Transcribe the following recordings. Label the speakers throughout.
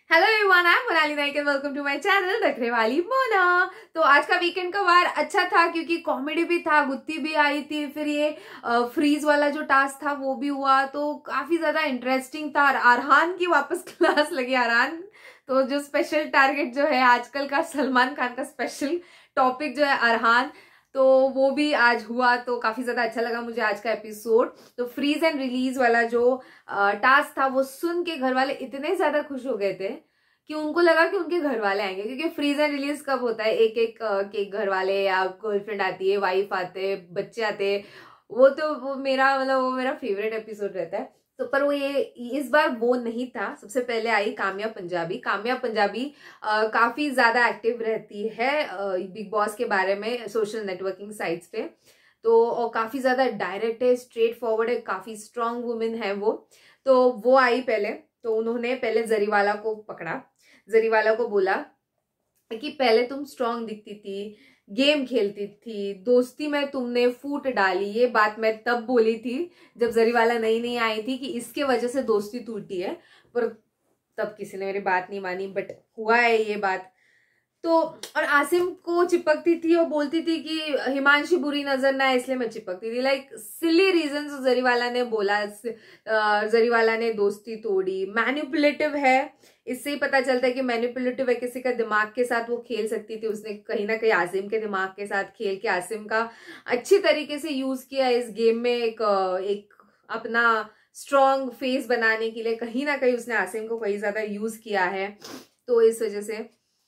Speaker 1: Hello everyone, I am Monali Naik and welcome to my channel नखरेवाली मोना। तो आज का वीकेंड का वार अच्छा था क्योंकि कॉमेडी भी था, गुत्ती भी आई थी, फिर ये फ्रीज वाला जो टास्क था वो भी हुआ, तो काफी ज्यादा इंटरेस्टिंग था। और अरहान की वापस क्लास लगी। अरहान तो जो स्पेशल टारगेट जो है आजकल का, सलमान खान का स्पेशल टॉपिक जो है अरहान, तो वो भी आज हुआ, तो काफी ज्यादा अच्छा लगा मुझे आज का एपिसोड। तो फ्रीज एंड रिलीज वाला जो टास्क था वो सुन के घर वाले इतने ज्यादा खुश हो गए थे कि उनको लगा कि उनके घर वाले आएंगे, क्योंकि फ्रीज एंड रिलीज कब होता है, एक एक के घर वाले या गर्लफ्रेंड आती है, वाइफ आते, बच्चे आते, वो मेरा फेवरेट एपिसोड रहता है। तो पर वो ये इस बार वो नहीं था। सबसे पहले आई काम्या पंजाबी। काम्या पंजाबी काफी ज्यादा एक्टिव रहती है बिग बॉस के बारे में सोशल नेटवर्किंग साइट्स पे, तो और काफी ज्यादा डायरेक्ट है, स्ट्रेट फॉरवर्ड है, काफी स्ट्रांग वुमेन है वो। तो वो आई पहले, तो उन्होंने पहले जरीवाला को पकड़ा, जरीवाला को बोला कि पहले तुम स्ट्रांग दिखती थी, गेम खेलती थी, दोस्ती में तुमने फूट डाली। ये बात मैं तब बोली थी जब जरीवाला नई नई आई थी कि इसके वजह से दोस्ती टूटी है, पर तब किसी ने मेरी बात नहीं मानी, बट हुआ है ये बात। तो और आसिम को चिपकती थी और बोलती थी कि हिमांशी बुरी नजर ना है इसलिए मैं चिपकती थी। लाइक सिली रीजन जरीवाला ने बोला, जरीवाला ने दोस्ती तोड़ी। मैनिपुलेटिव है, इससे ही पता चलता है कि मैनिपुलेटिव है, किसी का दिमाग के साथ वो खेल सकती थी। उसने कहीं ना कहीं आसिम के दिमाग के साथ खेल के आसिम का अच्छी तरीके से यूज किया इस गेम में, एक अपना स्ट्रॉन्ग फेस बनाने के लिए कहीं ना कहीं उसने आसिम को कहीं ज्यादा यूज किया है। तो इस वजह से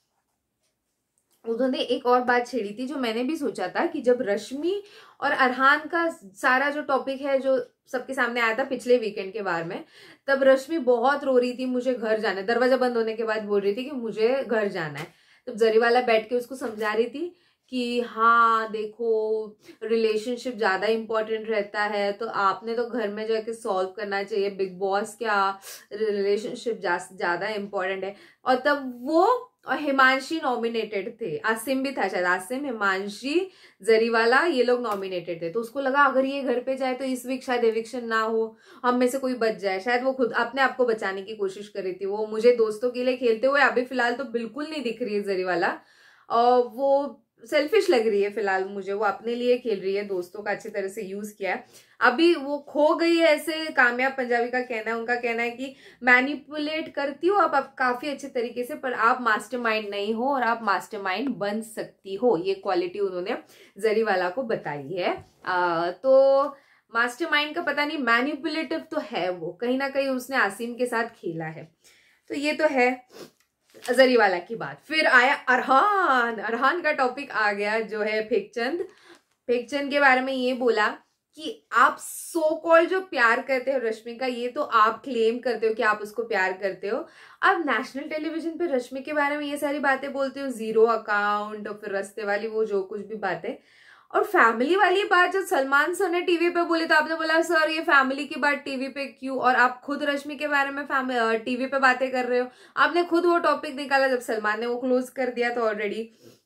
Speaker 1: उन्होंने एक और बात छेड़ी थी जो मैंने भी सोचा था कि जब रश्मि और अरहान का सारा जो टॉपिक है जो सबके सामने आया था पिछले वीकेंड के बारे में, तब रश्मि बहुत रो रही थी, मुझे घर जाना है। दरवाजा बंद होने के बाद बोल रही थी कि मुझे घर जाना है। तब जरीवाला बैठ के उसको समझा रही थी कि हाँ देखो, रिलेशनशिप ज्यादा इंपॉर्टेंट रहता है, तो आपने तो घर में जाके सॉल्व करना चाहिए, बिग बॉस क्या, रिलेशनशिप ज्यादा इंपॉर्टेंट है। और तब वो और हिमांशी नॉमिनेटेड थे, आसिम भी था शायद, आसिम, हिमांशी, जरीवाला, ये लोग नॉमिनेटेड थे। तो उसको लगा अगर ये घर पे जाए तो इस वीक शायद एविक्शन ना हो, हम में से कोई बच जाए। शायद वो खुद अपने आप को बचाने की कोशिश कर रही थी। वो मुझे दोस्तों के लिए खेलते हुए अभी फिलहाल तो बिल्कुल नहीं दिख रही है जरीवाला, और वो सेल्फिश लग रही है फिलहाल मुझे। वो अपने लिए खेल रही है, दोस्तों का अच्छी तरह से यूज किया है, अभी वो खो गई है। ऐसे काम्या पंजाबी का कहना है, उनका कहना है कि मैनिपुलेट करती हो आप काफी अच्छे तरीके से, पर आप मास्टरमाइंड नहीं हो और आप मास्टरमाइंड बन सकती हो। ये क्वालिटी उन्होंने जरीवाला को बताई है। तो मास्टरमाइंड का पता नहीं, मैनिपुलेटिव तो है वो, कहीं ना कहीं उसने आसिम के साथ खेला है। तो ये तो है जरीवाला की बात। फिर आया अरहान। अरहान का टॉपिक आ गया जो है फेकचंद। फेकचंद के बारे में ये बोला कि आप सो कॉल जो प्यार करते हो रश्मि का, ये तो आप क्लेम करते हो कि आप उसको प्यार करते हो, अब नेशनल टेलीविजन पे रश्मि के बारे में ये सारी बातें बोलते हो, जीरो अकाउंट और फिर रास्ते वाली वो जो कुछ भी बातें। और फैमिली वाली बात जब सलमान सर ने टीवी पे बोली तो आपने बोला सर ये फैमिली की बात टीवी पे क्यों, और आप खुद रश्मि के बारे में टीवी पे बातें कर रहे हो। आपने खुद वो टॉपिक निकाला जब सलमान ने वो क्लोज कर दिया। तो ऑलरेडी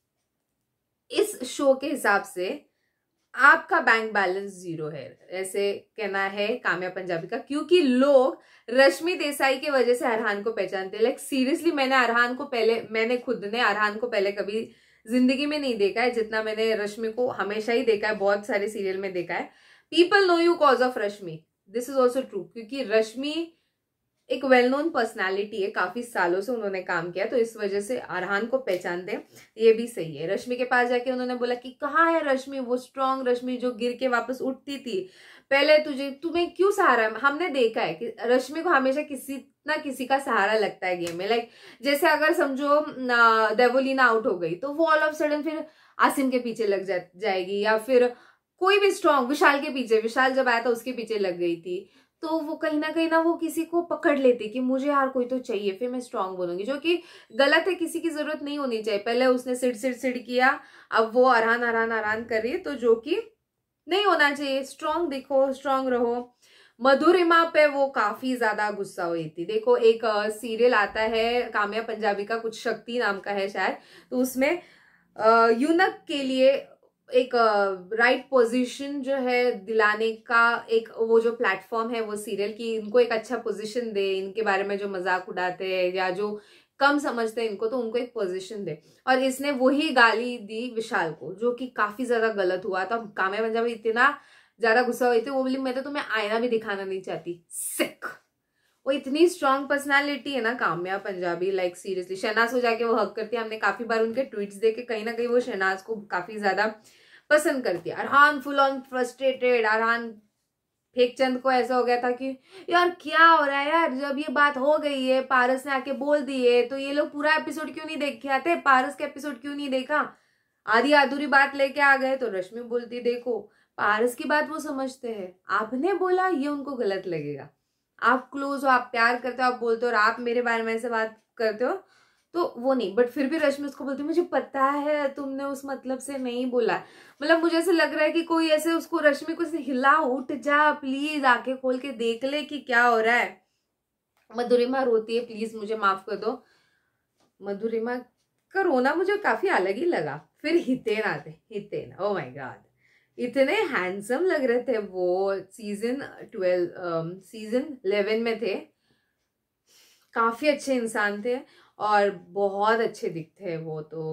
Speaker 1: इस शो के हिसाब से आपका बैंक बैलेंस जीरो है, ऐसे कहना है काम्या पंजाबी का, क्योंकि लोग रश्मि देसाई की वजह से अरहान को पहचानते हैं। लाइक सीरियसली, मैंने खुद ने अरहान को पहले कभी जिंदगी में नहीं देखा है जितना मैंने रश्मि को हमेशा ही देखा है, बहुत सारे सीरियल में देखा है। People know you cause of Rashmi, this is also true, क्योंकि रश्मि एक वेल नोन पर्सनैलिटी है, काफी सालों से उन्होंने काम किया, तो इस वजह से अरहान को पहचानते हैं, ये भी सही है। रश्मि के पास जाके उन्होंने बोला कि कहाँ है रश्मि, वो स्ट्रांग रश्मि जो गिर के वापस उठती थी, पहले तुम्हें क्यों सहारा। हमने देखा है कि रश्मि को हमेशा किसी ना किसी का सहारा लगता है गेम में। लाइक जैसे अगर समझो देवोलीना आउट हो गई तो वो ऑल ऑफ सडन फिर आसिम के पीछे लग जाएगी, या फिर कोई भी स्ट्रांग, विशाल के पीछे, विशाल जब आया था उसके पीछे लग गई थी, तो वो कहीं ना वो किसी को पकड़ लेती कि मुझे यार कोई तो चाहिए, फिर मैं स्ट्रांग बनूंगी, जो कि गलत है। किसी की जरूरत नहीं होनी चाहिए। पहले उसने सिड़ किया, अब वो आरान कर रही है, तो जो कि नहीं होना चाहिए। स्ट्रांग दिखो, स्ट्रांग रहो। मधुरिमा पे वो काफी ज्यादा गुस्सा हुई थी। देखो एक सीरियल आता है काम्या पंजाबी का, कुछ शक्ति नाम का है शायद, तो उसमें यूनक के लिए एक राइट पोजीशन जो है दिलाने का एक वो जो प्लेटफॉर्म है वो सीरियल की, इनको एक अच्छा पोजीशन दे, इनके बारे में जो मजाक उड़ाते हैं या जो कम समझते हैं इनको, तो उनको एक पोजीशन दे। और इसने वही गाली दी विशाल को, जो कि काफी ज्यादा गलत हुआ था। काम्या पंजाबी इतना ज्यादा गुस्सा हुई थी, वो बोली मैं तो तुम्हें आईना भी दिखाना नहीं चाहती, सिक। वो इतनी स्ट्रांग पर्सनालिटी है ना काम्या पंजाबी, लाइक सीरियसली। शहनाज को जाके वो हक करती है, हमने काफी बार उनके ट्वीट्स देखे, कहीं ना कहीं वो शहनाज को काफी ज्यादा पसंद करती है। Arhaan full on frustrated. Arhaan फेकचंद को ऐसा हो गया था कि यार क्या हो रहा है यार, जब ये बात हो गई है, पारस ने आके बोल दिए, तो ये लोग पूरा एपिसोड क्यों नहीं देख के आते, पारस का एपिसोड क्यों नहीं देखा, आधी अधूरी बात लेके आ गए। तो रश्मि बोलती देखो पारस की बात वो समझते हैं, आपने बोला ये उनको गलत लगेगा, आप क्लोज हो, आप प्यार करते हो, आप बोलते हो, और आप मेरे बारे में ऐसे बात करते हो, तो वो नहीं। बट फिर भी रश्मि उसको बोलती मुझे पता है तुमने उस मतलब से नहीं बोला। मतलब मुझे ऐसे लग रहा है कि कोई ऐसे उसको, रश्मि को ऐसे हिला, उठ जा प्लीज, आंखें खोल के देख ले कि क्या हो रहा है। मधुरिमा रोती है, प्लीज मुझे माफ कर दो। मधुरिमा का रोना मुझे काफी अलग ही लगा। फिर हितेन आते, हितेन ओ माय गॉड, इतने हैंडसम लग रहे थे वो। सीजन 11 में थे, काफी अच्छे इंसान थे और बहुत अच्छे दिखते हैं वो। तो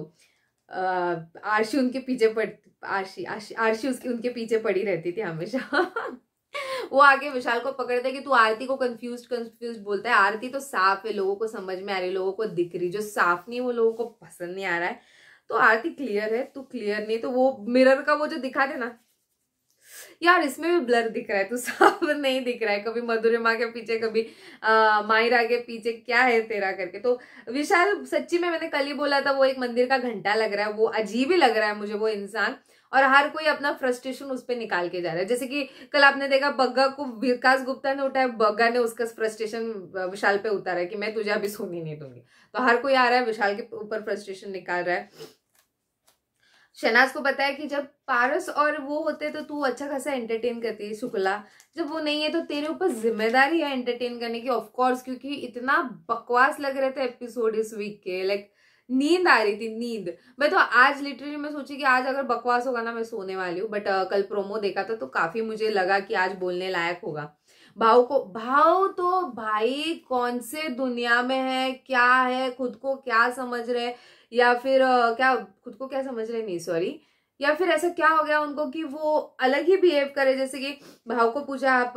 Speaker 1: आरशी उनके पीछे आरशी उसकी उनके पीछे पड़ी रहती थी हमेशा। वो आगे विशाल को पकड़ते कि तू आरती को कंफ्यूज बोलता है। आरती तो साफ है, लोगों को समझ में आ रही, लोगों को दिख रही, जो साफ नहीं वो लोगों को पसंद नहीं आ रहा है। तो आरती क्लियर है, तू क्लियर नहीं। तो वो मिरर का वो जो दिखा दे ना यार, इसमें भी ब्लर दिख रहा है, तू साफ नहीं दिख रहा है, कभी मधुरिमा के पीछे, कभी मायरा के पीछे, क्या है तेरा करके। तो विशाल सच्ची में, मैंने कल ही बोला था, वो एक मंदिर का घंटा लग रहा है, वो अजीब ही लग रहा है मुझे वो इंसान। और हर कोई अपना फ्रस्ट्रेशन उस पर निकाल के जा रहा है। जैसे कि कल आपने देखा बग्गा को विकास गुप्ता ने उठाया, बग्गा ने उसका फ्रस्ट्रेशन विशाल पे उतारा है कि मैं तुझे अभी सोने नहीं दूंगी। तो हर कोई आ रहा है विशाल के ऊपर फ्रस्ट्रेशन निकाल रहा है। शहनाज को पता है कि जब पारस और वो होते तो तू अच्छा खासा एंटरटेन करती है शुक्ला, जब वो नहीं है तो तेरे ऊपर जिम्मेदारी है एंटरटेन करने की, ऑफ कोर्स, क्योंकि इतना बकवास लग रहे थे एपिसोड इस वीक के। लाइक नींद आ रही थी, नींद। मैं तो आज लिटरली मैं सोची कि आज अगर बकवास होगा ना मैं सोने वाली हूँ। बट कल प्रोमो देखा था तो काफी मुझे लगा कि आज बोलने लायक होगा। भाव तो भाई कौन से दुनिया में है, क्या है, खुद को क्या समझ रहे, या फिर क्या खुद को क्या समझ रहे, नहीं सॉरी, या फिर ऐसा क्या हो गया उनको कि वो अलग ही बिहेव करे। जैसे कि भाव को पूछा आप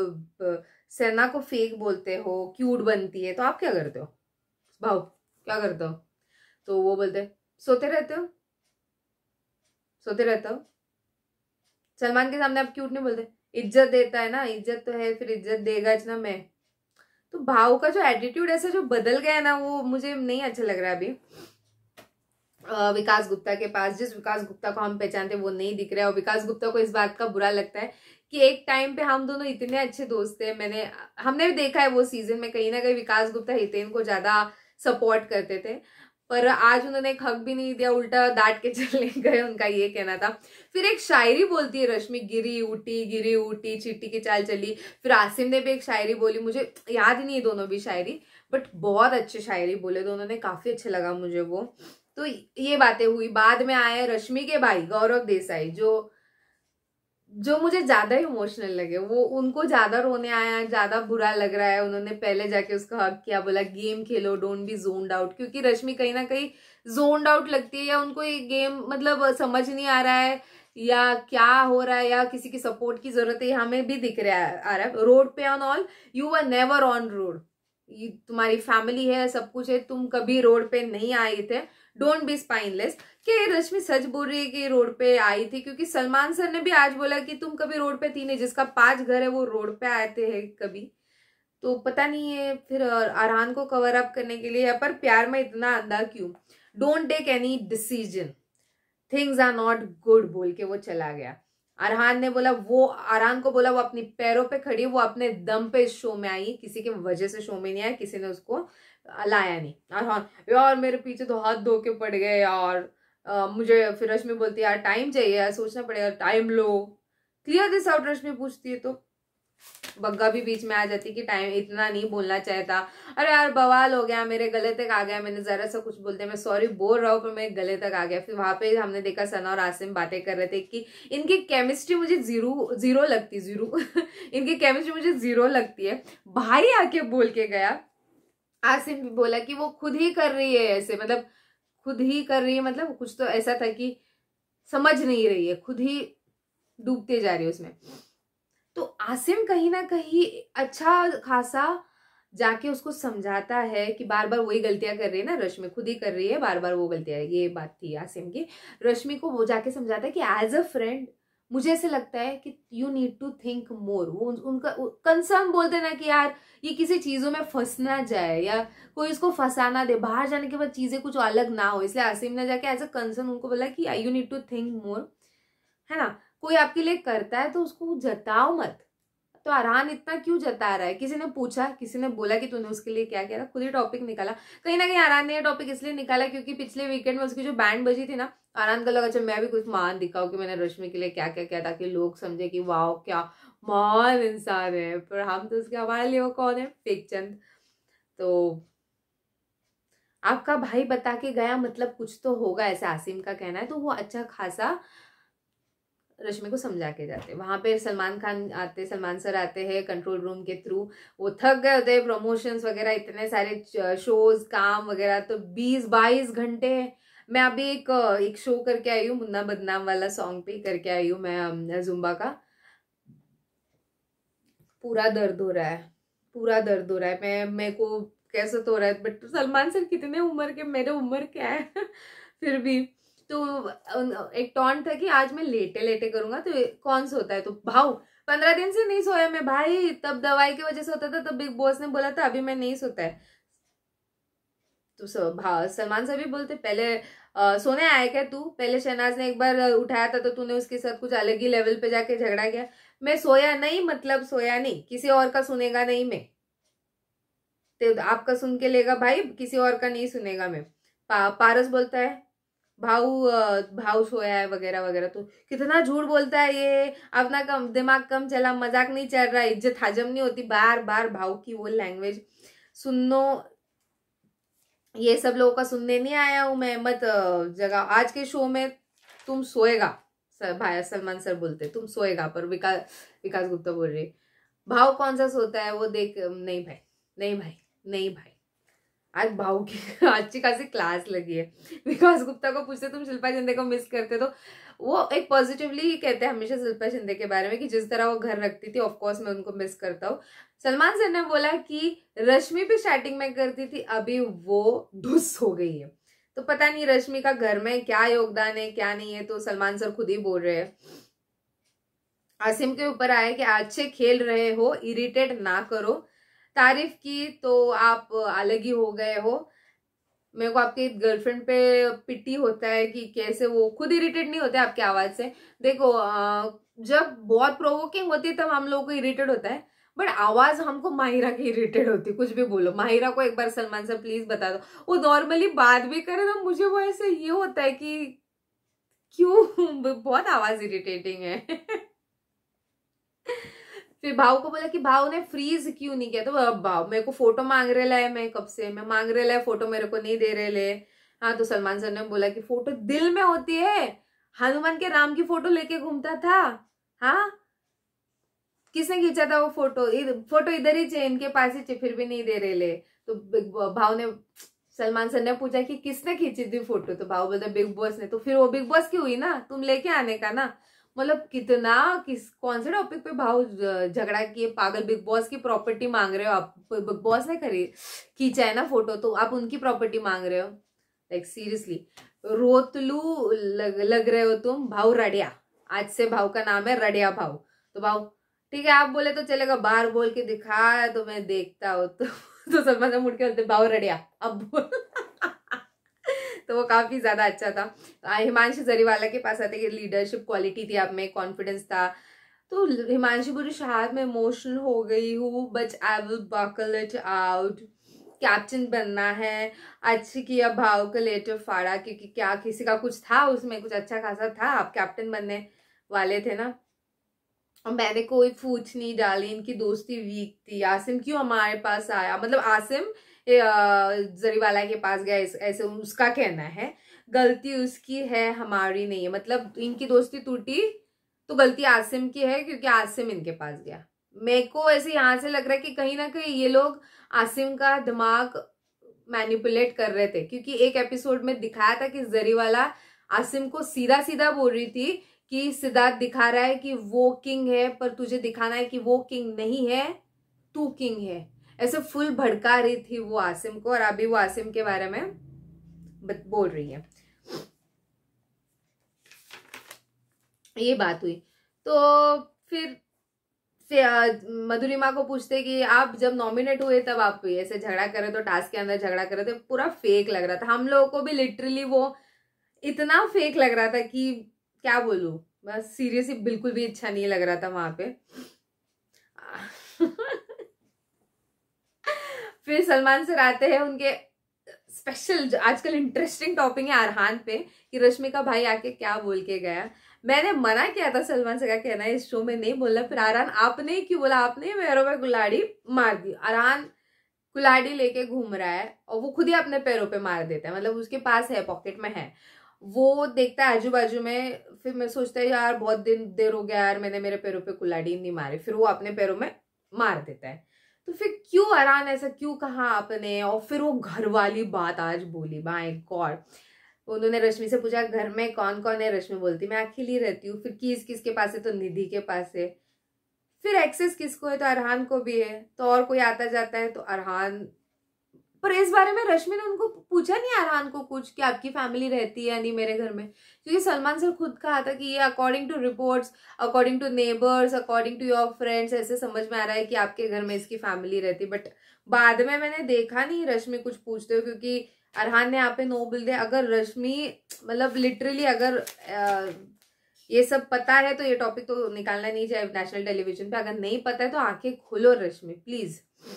Speaker 1: सेना को फेक बोलते हो, क्यूट बनती है, तो आप क्या करते हो भाव, क्या करते हो? तो वो बोलते सोते रहते हो, सोते रहते हो। सलमान के सामने आप क्यूट नहीं बोलते, इज्जत देता है ना, इज्जत तो है, फिर इज्जत देगा ना मैं। तो भाव का जो एटीट्यूड ऐसा जो बदल गया है ना, वो मुझे नहीं अच्छा लग रहा है अभी। विकास गुप्ता के पास, जिस विकास गुप्ता को हम पहचानते वो नहीं दिख रहा है। और विकास गुप्ता को इस बात का बुरा लगता है कि एक टाइम पे हम दोनों इतने अच्छे दोस्त थे। हमने भी देखा है वो सीजन में, कहीं ना कहीं विकास गुप्ता हितेन को ज्यादा सपोर्ट करते थे, पर आज उन्होंने एक हक भी नहीं दिया, उल्टा डांट के चले गए, उनका ये कहना था। फिर एक शायरी बोलती है रश्मि, गिरी उठी चीटी की चाल चली। फिर आसिम ने भी एक शायरी बोली, मुझे याद नहीं है दोनों भी शायरी, बट बहुत अच्छे शायरी बोले दोनों ने, काफी अच्छे लगा मुझे वो। तो ये बातें हुई। बाद में आए रश्मि के भाई गौरव देसाई, जो मुझे ज्यादा इमोशनल लगे। वो उनको ज्यादा रोने आया, ज्यादा बुरा लग रहा है। उन्होंने पहले जाके उसका हक किया, बोला game Khelo, don't be zoned out, क्योंकि रश्मि कहीं ना कहीं जोन्ड आउट लगती है, या उनको ये गेम मतलब समझ नहीं आ रहा है, या क्या हो रहा है, या किसी की सपोर्ट की जरूरत है। हमें भी दिख रहा है आ रहा है रोड पे on all, you are never on road, तुम्हारी फैमिली है, सब कुछ है, तुम कभी रोड पे नहीं आए थे, डोंट बी स्पाइनलेस। कि रश्मि सच बोल रही है कि रोड पे आई थी, क्योंकि सलमान सर ने भी आज बोला कि तुम कभी रोड पे थी नहीं, जिसका 5 घर है वो रोड पे आते हैं कभी। तो पता नहीं है फिर अरहान को कवर अप करने के लिए, या पर प्यार में इतना अंधा क्यों। Don't take any decision, things are not good बोल के वो चला गया। अरहान ने बोला, वो अरहान को बोला वो अपनी पैरों पे खड़ी, वो अपने दम पे इस शो में आई, किसी के वजह से शो में नहीं आया, किसी ने उसको लाया नहीं। अरहान यार मेरे पीछे तो हाथ धो के पड़ गए यार, मुझे। फिर रश्मि बोलती है यार टाइम चाहिए यार, सोचना पड़ेगा, टाइम लो, क्लियर दिस आउट। रश्मि पूछती है तो बग्गा भी बीच में आ जाती कि टाइम इतना नहीं बोलना चाहिए था। अरे यार बवाल हो गया, मेरे गले तक आ गया, मैंने जरा सा कुछ बोलते, मैं सॉरी बोल रहा हूँ पर मेरे गले तक आ गया। फिर वहां पे हमने देखा सना और आसिम बातें कर रहे थे कि इनकी केमिस्ट्री मुझे जीरो लगती, जीरो इनकी केमिस्ट्री मुझे जीरो लगती है। भाई आके बोल के गया आसिम भी बोला कि वो खुद ही कर रही है ऐसे, मतलब खुद ही कर रही है, मतलब कुछ तो ऐसा था कि समझ नहीं रही है, खुद ही डूबते जा रही है उसमें। तो आसिम कहीं ना कहीं अच्छा खासा जाके उसको समझाता है कि बार बार वही गलतियां कर रही है ना रश्मि, खुद ही कर रही है बार बार वो गलतियां, ये बात थी आसिम की। रश्मि को वो जाके समझाता है कि एज अ फ्रेंड मुझे ऐसे लगता है कि you need to think more. वो उनका कंसर्न बोलते ना कि यार ये किसी चीजों में फंस ना जाए या कोई इसको फंसा ना दे, बाहर जाने के बाद चीजें कुछ अलग ना हो, इसलिए आसिम ने जाके एज अ कंसर्न उनको बोला कि you need to think more, है ना। कोई आपके लिए करता है तो उसको जताओ मत। तो अरहान इतना क्यों जता रहा है? किसी ने पूछा, किसी ने बोला कि तूने उसके लिए क्या किया? खुद ही टॉपिक निकाला। कहीं ना कहीं अरहान ने ये टॉपिक इसलिए निकाला क्योंकि पिछले वीकेंड में उसकी जो बैंड बजी थी ना, अरहान को लगा अच्छा मैं भी कुछ महान दिखाऊं कि मैंने रश्मि के लिए क्या क्या किया, ताकि लोग समझे कि वाह क्या महान इंसान है। पर हम तो उसके, हमारे लिए वो कौन है? फेक चंद। तो आपका भाई बता के गया मतलब कुछ तो होगा, ऐसा आसिम का कहना है। तो वो अच्छा खासा रश्मि को समझा के जाते। वहां पे सलमान खान आते, सलमान सर आते हैं कंट्रोल रूम के थ्रू। वो थक गए होते हैं, प्रमोशंस वगैरह इतने सारे शोज काम वगैरह, तो 20-22 घंटे। मैं अभी एक शो करके आई हूँ, मुन्ना बदनाम वाला सॉन्ग पे करके आई हूँ मैं जुम्बा का। पूरा दर्द हो रहा है, पूरा दर्द हो रहा है। मेरे को कैसे तो हो रहा है, बट सलमान सर कितने उम्र के, मेरे उम्र क्या है फिर भी। तो एक टॉन्ट था कि आज मैं लेटे लेटे करूंगा, तो कौन सा होता है? तो भाव 15 दिन से नहीं सोया मैं भाई, तब दवाई की वजह से होता था, तब बिग बॉस ने बोला था, अभी मैं नहीं सोता है। तो सलमान सर भी बोलते पहले सोने आया क्या तू? पहले शहनाज ने एक बार उठाया था तो तूने उसके साथ कुछ अलग ही लेवल पे जाके झगड़ा किया। मैं सोया नहीं, मतलब सोया नहीं, किसी और का सुनेगा नहीं मैं, तो आपका सुन के लेगा भाई, किसी और का नहीं सुनेगा मैं। पारस बोलता है भाऊ भाऊ सोया है वगैरह वगैरह। तो कितना झूठ बोलता है ये, अपना कम दिमाग कम चला, मजाक नहीं चल रहा, इज्जत हजम नहीं होती, बार बार भाऊ की वो लैंग्वेज सुनो। ये सब लोगों का सुनने नहीं आया हूं मैं, मत जगह आज के शो में तुम सोएगा। भाई सलमान सर बोलते तुम सोएगा, पर विकास गुप्ता बोल रही भाव कौन सा सोता है वो देख। नहीं भाई, नहीं भाई, नहीं भाई, आज भाव की अच्छी खासी क्लास लगी है। विकास गुप्ता को पूछते तुम शिल्पा शिंदे को मिस करते? तो वो एक पॉजिटिवली ही कहते हैं हमेशा शिल्पा शिंदे के बारे में कि जिस तरह वो घर रखती थी, ऑफ कोर्स मैं उनको मिस करता हूँ। सलमान सर ने बोला कि रश्मि भी स्टार्टिंग में करती थी, अभी वो धुस हो गई है। तो पता नहीं रश्मि का घर में क्या योगदान है क्या नहीं है, तो सलमान सर खुद ही बोल रहे हैं। आसिम के ऊपर आया कि अच्छे खेल रहे हो, इरिटेट ना करो। तारीफ की तो आप अलग ही हो गए हो। मेरे को आपके गर्लफ्रेंड पे पिटी होता है कि कैसे वो खुद इरिटेट नहीं होते आपकी आवाज से। देखो जब बहुत प्रोवोकिंग होती है तब हम लोगों को इरिटेट होता है, बट आवाज हमको माहिरा की इरिटेट होती है। कुछ भी बोलो, माहिरा को एक बार सलमान सर प्लीज बता दो, वो नॉर्मली बात भी करे तो मुझे वो ऐसे ये होता है कि क्यों बहुत आवाज इरिटेटिंग है फिर भाव को बोला कि भाव ने फ्रीज क्यों नहीं किया? तो अब भाव मेरे को फोटो मांग रहे है, मैं कब से मैं मांग रहे है फोटो, मेरे को नहीं दे रहे ले। हाँ, तो सलमान सर ने बोला कि फोटो दिल में होती है, हनुमान के राम की फोटो लेके घूमता था। हाँ, किसने खींचा था वो फोटो? फोटो इधर ही चे, इनके पास ही चे, फिर भी नहीं दे रहे ले। तो भाव ने, सलमान सर ने पूछा कि किसने खींची थी फोटो? तो भाव बोलता बिग बॉस ने। तो फिर वो बिग बॉस की हुई ना, तुम लेके आने का ना। मतलब कितना कौन से टॉपिक पे भाव झगड़ा किए पागल। बिग बॉस की प्रॉपर्टी मांग रहे हो आप, बिग बॉस ने खींचा है ना फोटो, तो आप उनकी प्रॉपर्टी मांग रहे हो? लाइक सीरियसली रोतलू लग रहे हो तुम। भाव रडिया, आज से भाव का नाम है रडिया भाव। तो भाव ठीक है आप बोले तो चलेगा, बाहर बोल के दिखा तो मैं देखता हूँ। तो सलमान से मुड़ के बोलते भाव रडिया अब बोल तो वो काफी ज्यादा अच्छा था। हिमांशु जरीवाला के पास आते कि लीडरशिप क्वालिटी थी, आप में कॉन्फिडेंस था। तो हिमांशु पूरी शायद मैं इमोशनल हो गई हूँ, but I will buckle it out. Captain बनना है। अच्छी किया भाव का लेटर फाड़ा, क्योंकि क्या किसी का कुछ था उसमें, कुछ अच्छा खासा था, आप कैप्टन बनने वाले थे ना। और मैंने कोई फूच नहीं डाली, इनकी दोस्ती वीक थी। आसिम क्यों हमारे पास आया? मतलब आसिम जरीवाला के पास गया, ऐसे उसका कहना है। गलती उसकी है, हमारी नहीं है। मतलब इनकी दोस्ती टूटी तो गलती आसिम की है, क्योंकि आसिम इनके पास गया। मेरे को ऐसे यहां से लग रहा है कि कहीं ना कहीं ये लोग आसिम का दिमाग मैनिपुलेट कर रहे थे, क्योंकि एक एपिसोड में दिखाया था कि जरीवाला आसिम को सीधा सीधा बोल रही थी कि सिद्धार्थ दिखा रहा है कि वो किंग है, पर तुझे दिखाना है कि वो किंग नहीं है, तू किंग है। ऐसे फुल भड़का रही थी वो आसिम को, और अभी वो आसिम के बारे में बोल रही है। ये बात हुई। तो फिर मधुरिमा को पूछते कि आप जब नॉमिनेट हुए तब आप ऐसे झगड़ा करे, तो टास्क के अंदर झगड़ा करे थे, पूरा फेक लग रहा था। हम लोगों को भी लिटरली वो इतना फेक लग रहा था कि क्या बोलूं, बस सीरियसली बिल्कुल भी अच्छा नहीं लग रहा था वहां पे। फिर सलमान सर आते हैं, उनके स्पेशल आजकल इंटरेस्टिंग टॉपिक है अरहान पे, कि रश्मि का भाई आके क्या बोल के गया। मैंने मना किया था सलमान सर का कहना है इस शो में नहीं बोलना, फिर अरहान आपने क्यों बोला, आपने पैरों में कुल्हाड़ी मार दी। अरहान कुल्हाड़ी लेके घूम रहा है और वो खुद ही अपने पैरों पे मार देता है, मतलब उसके पास है, पॉकेट में है, वो देखता है आजू बाजू में। फिर मैं सोचता है यार बहुत देर हो गया यार, मैंने मेरे पैरों पे कुल्हाड़ी नहीं मारी, फिर वो अपने पैरों में मार देता है। तो फिर क्यों अरहान ऐसा क्यों कहा आपने। और फिर वो घर वाली बात आज बोली, माय गॉड। उन्होंने रश्मि से पूछा घर में कौन कौन है, रश्मि बोलती मैं अकेली रहती हूँ। फिर कीज किसके पास है, तो निधि के पास है। फिर एक्सेस किसको है, तो अरहान को भी है। तो और कोई आता जाता है तो अरहान, पर इस बारे में रश्मि ने उनको पूछा नहीं अरहान को कुछ कि आपकी फैमिली रहती है या नहीं मेरे घर में, क्योंकि सलमान सर खुद कहा था कि ये according to reports, according to neighbours, according to your friends, ऐसे समझ में आ रहा है कि आपके घर में इसकी फैमिली रहती। बट बाद में मैंने देखा नहीं रश्मि कुछ पूछते हो, क्योंकि अरहान ने यहाँ पे नो बोल दिया। अगर रश्मि मतलब लिटरली अगर ये सब पता है तो ये टॉपिक तो निकालना नहीं चाहिए नेशनल टेलीविजन पे। अगर नहीं पता है तो आंखें खोलो रश्मि प्लीज।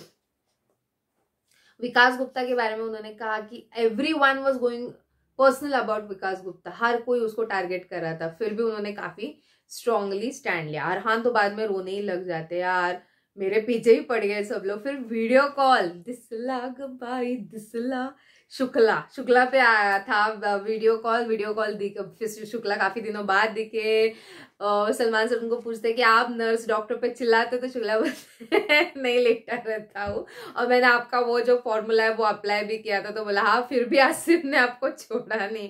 Speaker 1: विकास गुप्ता के बारे में उन्होंने कहा कि everyone was going personal about Vikas Gupta, हर कोई उसको टारगेट कर रहा था, फिर भी उन्होंने काफी स्ट्रांगली स्टैंड लिया। अरहान तो बाद में रोने ही लग जाते यार, मेरे पीछे ही पड़ गए सब लोग। फिर वीडियो कॉल दिसला गबाई दिसला, शुक्ला पे आया था वीडियो कॉल दिखे। फिर शुक्ला काफी दिनों बाद दिखे। सलमान सर उनको पूछते कि आप नर्स डॉक्टर पे चिल्लाते, तो शुक्ला बोलते नहीं लेटा रहता हूँ, और मैंने आपका वो जो फॉर्मूला है वो अप्लाई भी किया था। तो बोला हाँ, फिर भी आसिफ ने आपको छोड़ा नहीं।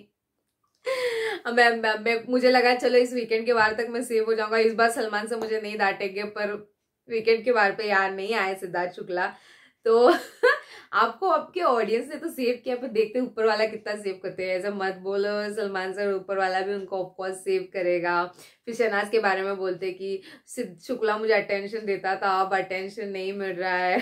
Speaker 1: मुझे लगा चलो इस वीकेंड के बार तक मैं सेव हो जाऊंगा, इस बार सलमान से मुझे नहीं डांटेंगे, पर वीकेंड के बार पे यार नहीं आए सिद्धार्थ शुक्ला। तो आपको आपके ऑडियंस ने तो सेव किया, पर देखते ऊपर वाला कितना सेव करते हैं। ऐसा मत बोलो, सलमान सर ऊपर वाला भी उनको ऑफकोर्स सेव करेगा। फिर शहनाज के बारे में बोलते कि शुक्ला मुझे अटेंशन देता था, अब अटेंशन नहीं मिल रहा है।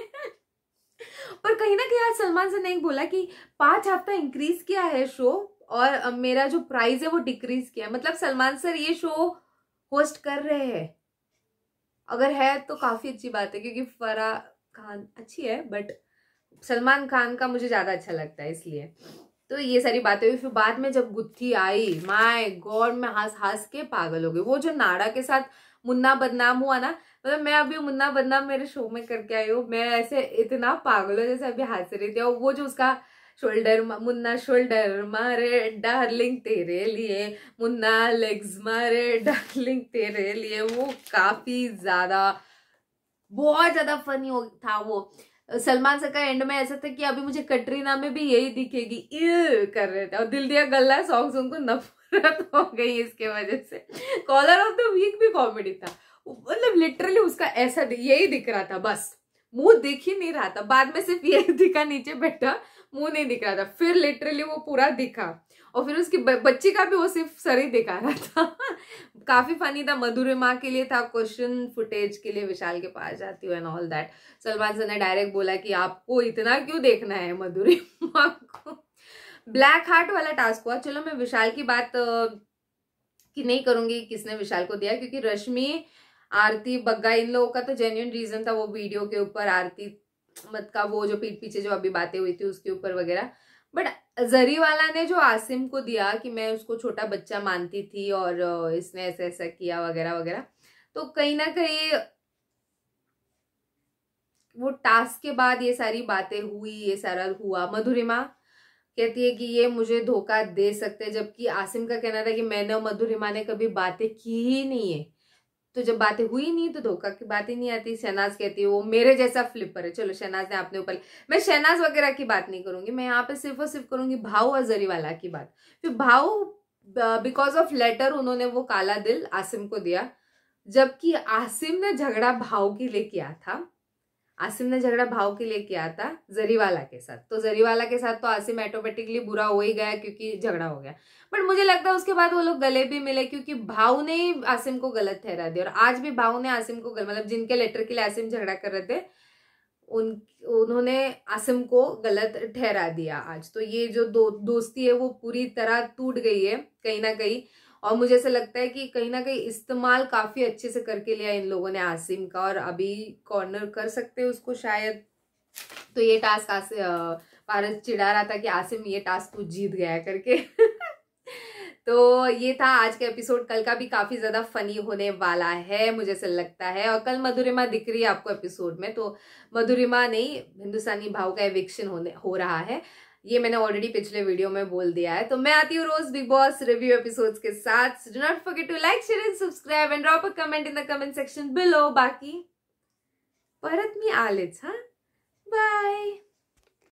Speaker 1: पर कहीं ना कहीं आज सलमान सर ने बोला कि 5 हफ्ता इंक्रीज किया है शो, और अब मेरा जो प्राइस है वो डिक्रीज किया। मतलब सलमान सर ये शो होस्ट कर रहे हैं, अगर है तो काफी अच्छी बात है, क्योंकि फराह खान अच्छी है बट सलमान खान का मुझे ज्यादा अच्छा लगता है, इसलिए। तो ये सारी बातें हुई। फिर बाद में जब गुत्थी आई, माय गॉड, मैं हंस हंस के पागल हो गई। वो जो नाड़ा के साथ मुन्ना बदनाम हुआ ना, मतलब मैं अभी मुन्ना बदनाम मेरे शो में करके आई हूँ, मैं ऐसे इतना पागल हो जैसे अभी हंस रही थी। और वो जो उसका शोल्डर, मुन्ना शोल्डर मारे डार्लिंग तेरे लिए, मुन्ना लेग्स मारे डार्लिंग तेरे लिए, वो काफी ज्यादा बहुत ज्यादा फनी था वो। सलमान सर का एंड में ऐसा था कि अभी मुझे कटरीना में भी यही दिखेगी कर रहे थे, और दिल दिया गल्ला सॉन्ग उनको नफरत हो गई इसके वजह से। कॉलर ऑफ द वीक भी कॉमेडी था, मतलब लिटरली उसका ऐसा यही दिख रहा था, बस मुंह दिख ही नहीं रहा था। बाद में सिर्फ यही दिखा, नीचे बैठा, मुंह नहीं दिख रहा था। फिर लिटरली वो पूरा दिखा, और फिर उसकी बच्ची का भी वो सिर्फ सर ही दिखा रहा था। काफी फनी था। मधुरिमा के लिए था क्वेश्चन फुटेज के लिए विशाल के पास जाती हूँ and all that. Salman sir ने डायरेक्ट बोला कि आपको इतना क्यों देखना है मधुरिमा को। ब्लैक हार्ट वाला टास्क हुआ। चलो मैं विशाल की बात की नहीं करूंगी किसने विशाल को दिया, क्योंकि रश्मि, आरती, बग्गा, इन लोगों का तो जेन्युइन रीजन था वो वीडियो के ऊपर, आरती मत का वो जो पीठ पीछे जो अभी बातें हुई थी उसके ऊपर वगैरह। बट जरीवाला ने जो आसिम को दिया कि मैं उसको छोटा बच्चा मानती थी और इसने ऐसा ऐसा किया वगैरह वगैरह, तो कहीं ना कहीं वो टास्क के बाद ये सारी बातें हुई, ये सारा हुआ। मधुरिमा कहती है कि ये मुझे धोखा दे सकते हैं, जबकि आसिम का कहना था कि मैंने और मधुरिमा ने कभी बातें की ही नहीं है। तो जब बातें हुई नहीं तो धोखा की बात ही नहीं आती। शहनाज कहती है वो मेरे जैसा फ्लिपर है। चलो शहनाज ने अपने ऊपर, मैं शहनाज वगैरह की बात नहीं करूंगी, मैं यहाँ पे सिर्फ और सिर्फ करूंगी भाव और जरीवाला की बात। फिर भाव बिकॉज ऑफ लेटर उन्होंने वो काला दिल आसिम को दिया, जबकि आसिम ने झगड़ा भाव के लिए किया था। आसिम ने झगड़ा भाव के लिए किया था जरीवाला के साथ, तो जरीवाला के साथ तो आसिम ऑटोमेटिकली बुरा हो ही गया क्योंकि झगड़ा हो गया। बट मुझे लगता है उसके बाद वो लोग गले भी मिले क्योंकि भाव ने ही आसिम को गलत ठहरा दिया। और आज भी भाव ने आसिम को मतलब जिनके लेटर के लिए आसिम झगड़ा कर रहे थे उन्होंने आसिम को गलत ठहरा दिया आज। तो ये जो दोस्ती है वो पूरी तरह टूट गई है कहीं ना कहीं। और मुझे ऐसा लगता है कि कहीं ना कहीं इस्तेमाल काफी अच्छे से करके लिया इन लोगों ने आसिम का, और अभी कॉर्नर कर सकते हैं उसको शायद। तो ये टास्क पारस चिढ़ा रहा था कि आसिम ये टास्क तू जीत गया करके तो ये था आज का एपिसोड। कल का भी काफी ज्यादा फनी होने वाला है मुझे ऐसा लगता है। और कल मधुरिमा दिख रही है आपको एपिसोड में, तो मधुरिमा नहीं हिंदुस्तानी भाव का एविक्शन हो रहा है, ये मैंने ऑलरेडी पिछले वीडियो में बोल दिया है। तो मैं आती हूँ रोज बिग बॉस रिव्यू एपिसोड्स के साथ। Do not forget to like share and subscribe and drop a comment in the comment section below. बाकी परत मी आलेच, हाँ, बाय।